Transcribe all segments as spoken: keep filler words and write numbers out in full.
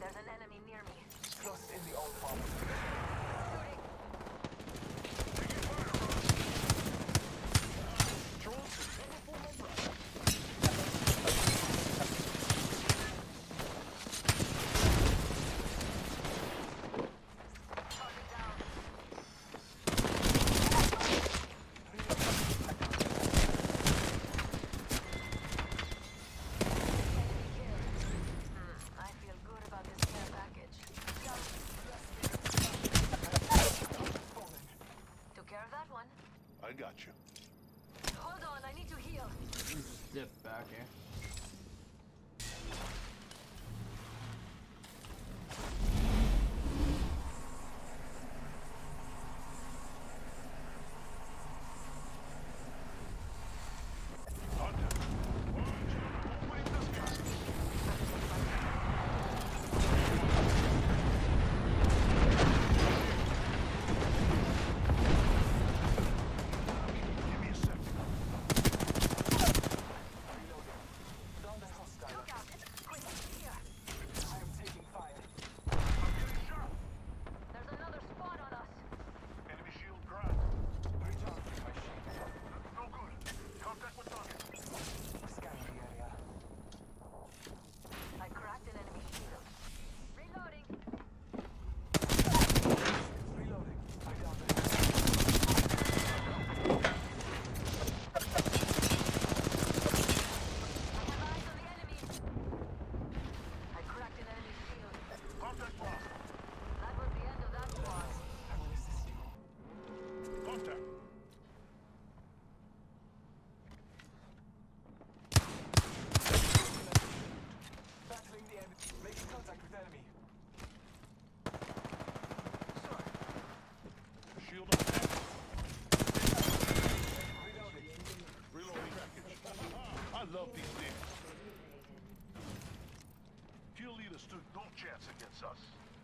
There's an enemy near me. Just in the old farm. Shooting. I got you. Hold on, I need to heal. Stiff back here. Love these things. Kill leader stood no chance against us.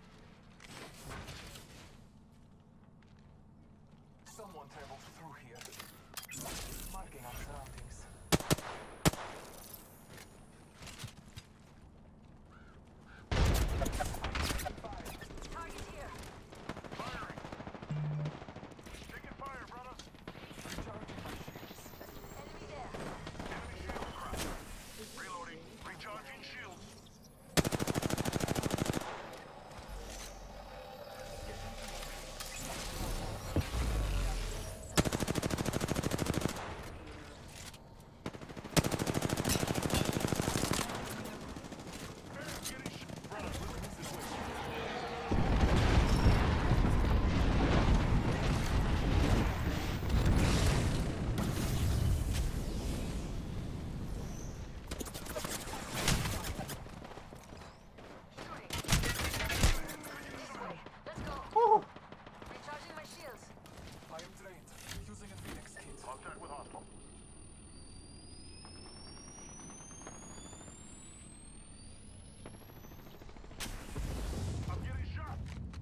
Someone traveled through here. Marking our surroundings. Target here. Firing. Taking fire, brother. Recharging my shields. Enemy there. Enemy shield cracked. Reloading. Recharging shields. Contact with hostile. I'm getting shot.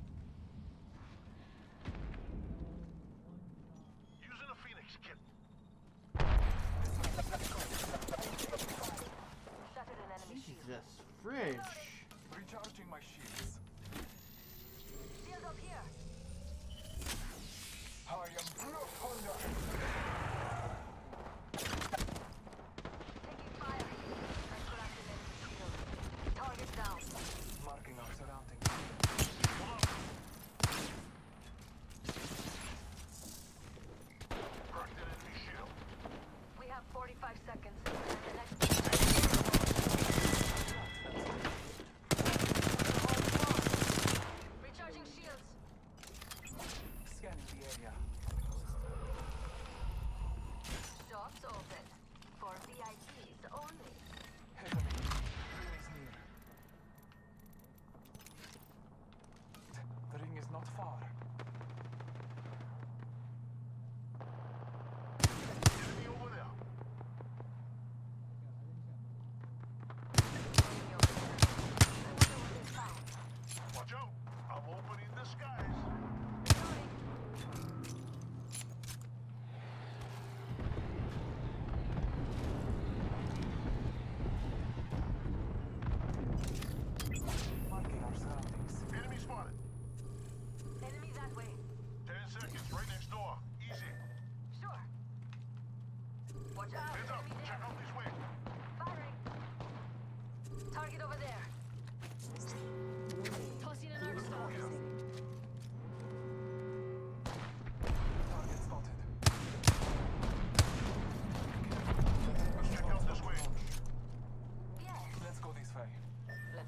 Using a Phoenix kit. Shattered an enemy shield. Jesus, fridge. Recharging my shields. Shield up here. I am Blue Thunder. Taking fire. I cracked an enemy shield. Target down. Marking our surroundings. Cracked an enemy shield. We have forty-five seconds. And the next recharging shields. Scanning the area.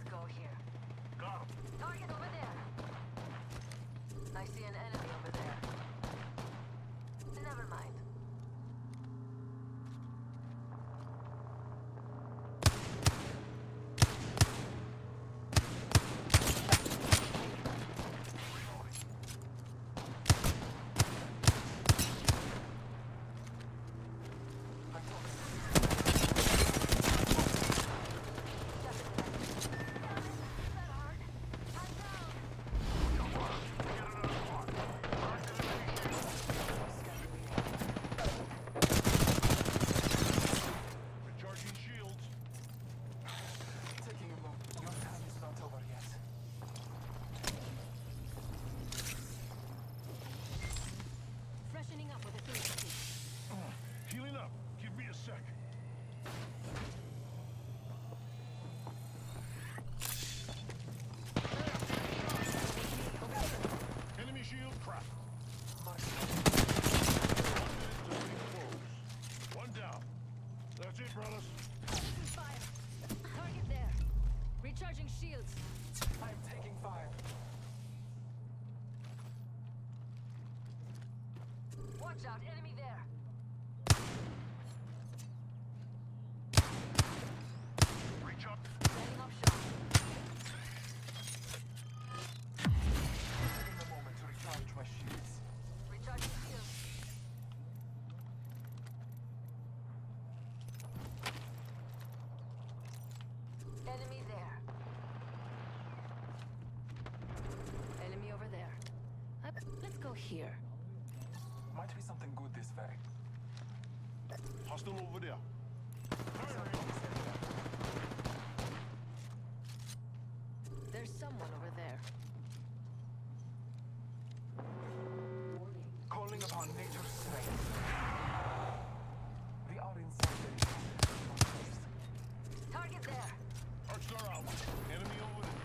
Let's go here. Got him. Target over there. I see an enemy over there. Never mind. Recharging shields. Taking a look. Your time is not over yet. Freshening up with a three sixty. Healing up. Give me a sec. Enemy shield crap. One minute to ring close. One down. That's it, brothers. Fire. Target there. Recharging shields. I'm taking fire. Watch out, enemy there. Reach up. Setting up shot. Taking a moment to recharge my shields. Recharging shields. Enemy there. Enemy over there. Uh, let's go here. Might be something good this way. Hostile over there. There's someone over there. Calling upon nature's strength. We are inside the Target there. Archstar out. Enemy over there.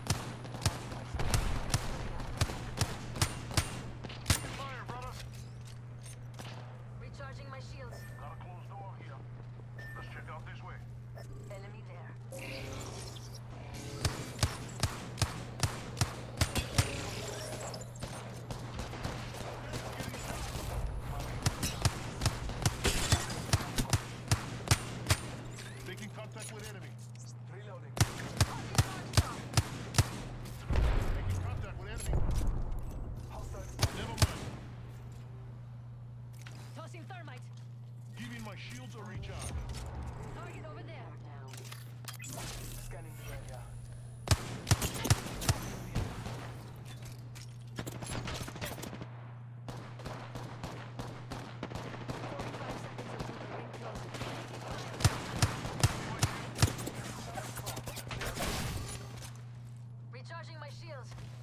Taking fire, brother. Recharging my shields. Got a closed door here. Let's check out this way. Enemy there. Making contact with enemy. Reloading. Making contact with enemy. Hostiles. Never mind. Tossing thermite. Giving my shields a recharge. Target over there. Scanning the area. forty-five seconds until the ring closes. Recharging my shields.